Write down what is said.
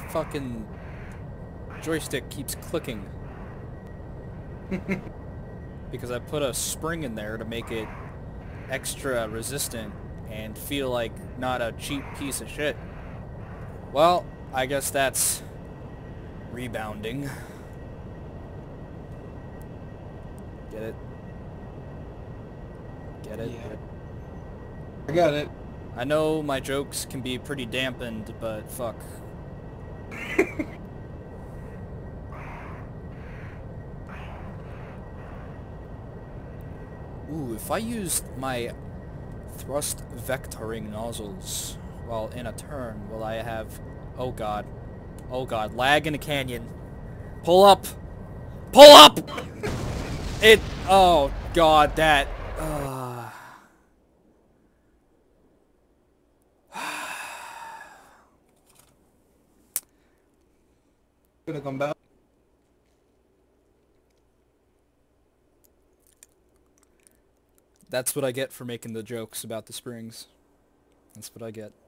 fucking joystick keeps clicking. Because I put a spring in there to make it extra resistant and feel like not a cheap piece of shit. Well, I guess that's rebounding. Get it? Get it? Yeah. I got it. I know my jokes can be pretty dampened, but fuck. Ooh, if I used my thrust vectoring nozzles while in a turn, will I have... Oh god. Oh god, lag in a canyon. Pull up! Pull up! It... Oh god, that... Gonna come back. That's what I get for making the jokes about the springs. That's what I get.